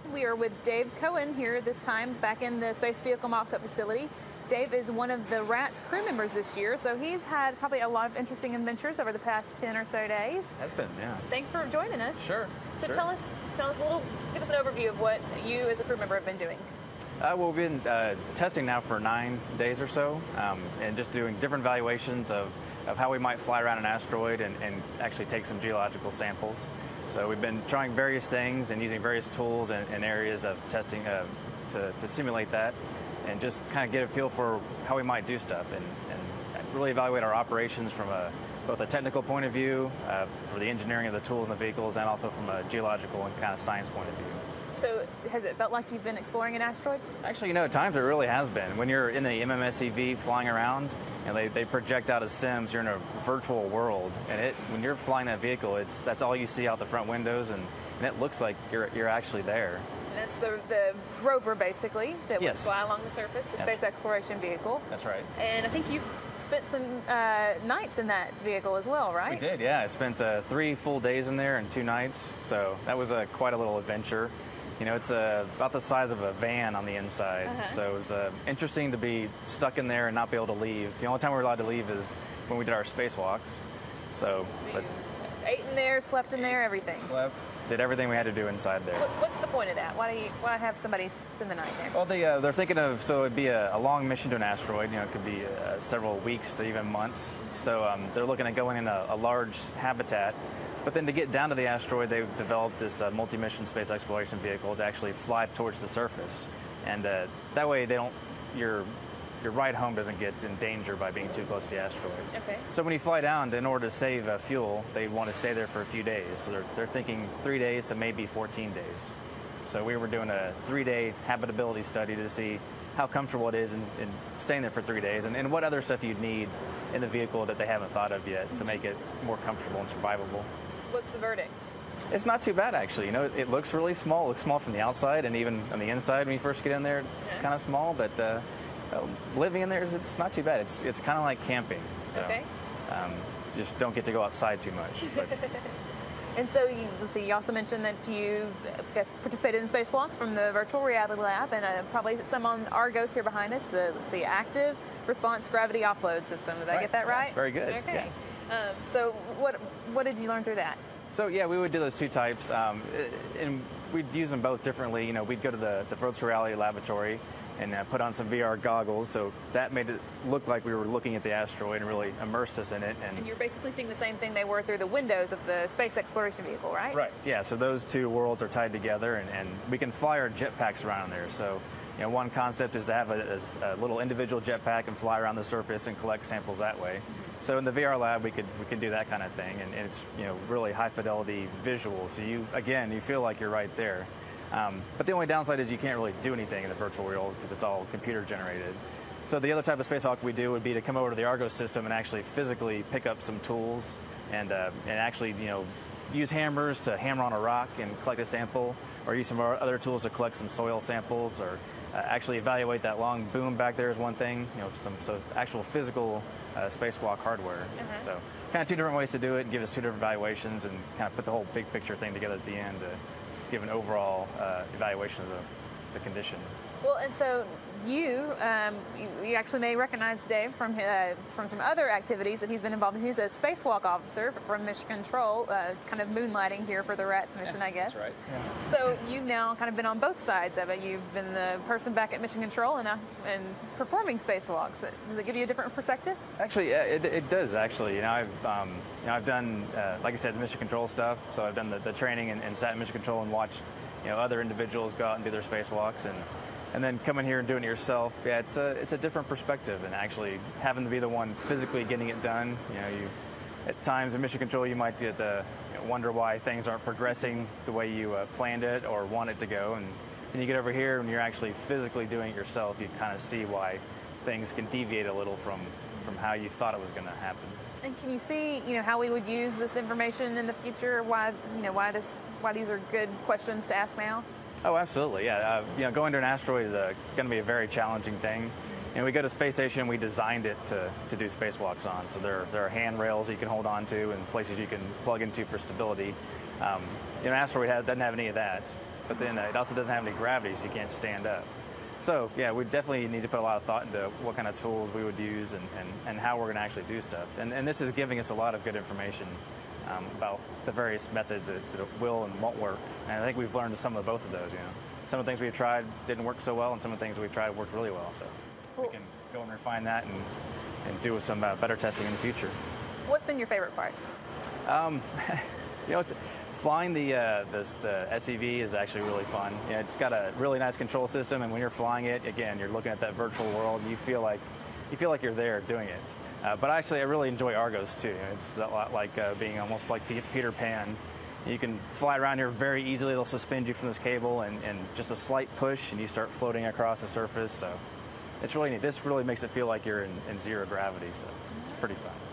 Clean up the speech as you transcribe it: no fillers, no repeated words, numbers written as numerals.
We are with Dave Coan here this time back in the Space Vehicle Mock-Up facility. Dave is one of the RATS crew members this year, so he's had probably a lot of interesting adventures over the past 10 or so days. Has been, yeah. Thanks for joining us. Sure. So sure. tell us a little, give us an overview of what you as a crew member have been doing. Well, we've been testing now for 9 days or so, and just doing different evaluations of how we might fly around an asteroid and actually take some geological samples. So we've been trying various things and using various tools and areas of testing to simulate that and just kind of get a feel for how we might do stuff and really evaluate our operations from both a technical point of view, for the engineering of the tools and the vehicles, and also from a geological and kind of science point of view. So has it felt like you've been exploring an asteroid? Actually, at times it really has been. When you're in the MMSCV flying around and they project out as sims, you're in a virtual world. And when you're flying that vehicle, that's all you see out the front windows, and it looks like you're actually there. And that's the rover, basically, that Yes. would fly along the surface, the Yes. Space Exploration Vehicle. That's right. And I think you've spent some nights in that vehicle as well, right? We did, yeah. I spent 3 full days in there and 2 nights, so that was quite a little adventure. It's about the size of a van on the inside, so it was interesting to be stuck in there and not be able to leave. The only time we were allowed to leave is when we did our spacewalks. So you ate in there, slept in there, everything. Slept, did everything we had to do inside there. What's the point of that? Why have somebody spend the night there? Well, they're thinking of, so it'd be a long mission to an asteroid. It could be several weeks to even months. So they're looking at going in a large habitat. But then to get down to the asteroid, they've developed this multi-mission space exploration vehicle to actually fly towards the surface. And that way your ride home doesn't get in danger by being too close to the asteroid. Okay. So when you fly down, in order to save fuel, they want to stay there for a few days. So they're thinking 3 days to maybe 14 days. So we were doing a 3-day habitability study to see how comfortable it is in staying there for 3 days, and what other stuff you'd need in the vehicle that they haven't thought of yet to make it more comfortable and survivable. So what's the verdict? It's not too bad, actually. It looks really small. It looks small from the outside, and even on the inside when you first get in there, it's kind of small, but living in there, it's not too bad. It's kind of like camping. So, okay. Just don't get to go outside too much. But. And so, let's see, you also mentioned that you, I guess, participated in spacewalks from the virtual reality lab, and probably some on Argos here behind us, the, let's see, active response gravity offload system. Did I get that right? Yeah, very good. Okay. Yeah. So what did you learn through that? So yeah, we would do those 2 types, and we'd use them both differently. We'd go to the virtual reality laboratory and put on some VR goggles, so that made it look like we were looking at the asteroid and really immersed us in it. And you're basically seeing the same thing they were through the windows of the Space Exploration Vehicle, right? Right, yeah, so those 2 worlds are tied together, and we can fly our jetpacks around there. So one concept is to have a little individual jetpack and fly around the surface and collect samples that way. So in the VR lab, we can do that kind of thing, and it's really high fidelity visual. So you feel like you're right there. But the only downside is you can't really do anything in the virtual world because it's all computer generated. So the other type of spacewalk we do would be to come over to the Argos system and actually physically pick up some tools and actually use hammers to hammer on a rock and collect a sample, or use some other tools to collect some soil samples, or actually evaluate that long boom back there is one thing. So actual physical spacewalk hardware. So kind of 2 different ways to do it, and give us 2 different evaluations, and kind of put the whole big picture thing together at the end to give an overall evaluation of the condition. Well, and so you actually may recognize Dave from some other activities that he's been involved in. He's a Spacewalk Officer from Mission Control, kind of moonlighting here for the RATS mission, I guess. That's right. Yeah. So you've now kind of been on both sides of it. You've been the person back at Mission Control and performing spacewalks. Does it give you a different perspective? Actually, it does. Actually, I've done, like I said, the Mission Control stuff. So I've done the training and sat in Mission Control and watched other individuals go out and do their spacewalks, and then coming here and doing it yourself, yeah, it's a different perspective, and actually having to be the one physically getting it done. You at times in Mission Control you might get to wonder why things aren't progressing the way you planned it or want it to go, and then you get over here and you're actually physically doing it yourself. You kind of see why things can deviate a little from how you thought it was going to happen. And can you see, how we would use this information in the future? Why these are good questions to ask now? Oh, absolutely, yeah. Going to an asteroid is going to be a very challenging thing. We go to space station, we designed it to do spacewalks on. So there are handrails you can hold on to and places you can plug into for stability. An asteroid doesn't have any of that. but then it also doesn't have any gravity, so you can't stand up. So yeah, we definitely need to put a lot of thought into what kind of tools we would use and how we're going to actually do stuff. And this is giving us a lot of good information about the various methods that will and won't work. And I think we've learned some of both of those. Some of the things we've tried didn't work so well, and some of the things we've tried worked really well. So we can go and refine that and do some better testing in the future. What's been your favorite part? It's flying the SEV is actually really fun. It's got a really nice control system, and when you're flying it, again, you're looking at that virtual world. You feel like you're there doing it. But actually, I really enjoy Argos too. It's a lot like being almost like Peter Pan. You can fly around here very easily. They'll suspend you from this cable, and just a slight push, and you start floating across the surface. So it's really neat. This really makes it feel like you're in zero gravity. So it's pretty fun.